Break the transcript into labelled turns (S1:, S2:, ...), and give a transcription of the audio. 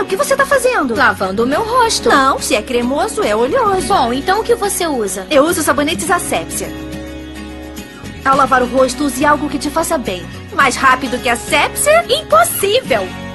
S1: que você tá fazendo?
S2: Lavando o meu rosto.
S1: Não, se é cremoso, é oleoso.
S2: Bom, então o que você usa?
S1: Eu uso sabonetes Asepsia. Ao lavar o rosto, use algo que te faça bem. Mais rápido que a Asepsia?
S2: Impossível!